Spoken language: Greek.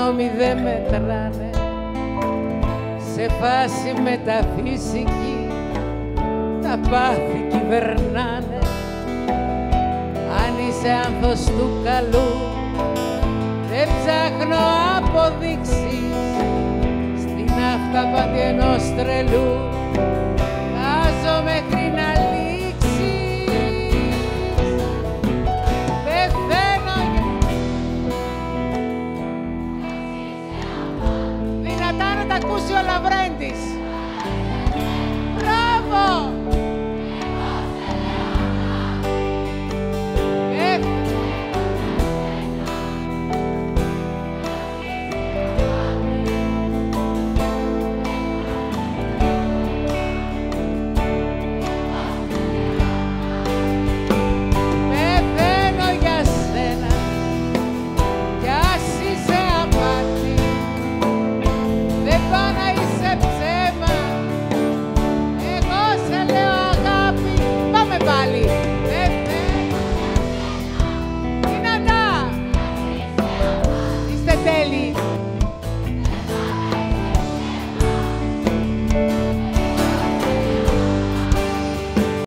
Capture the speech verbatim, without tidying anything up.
νόμοι δεν μετράνε, σε φάση μεταφυσική τα πάθη κυβερνάνε. Αν είσαι άνθος του καλού, δεν ψάχνω αποδείξεις στην αυταπάτη ενός τρελού.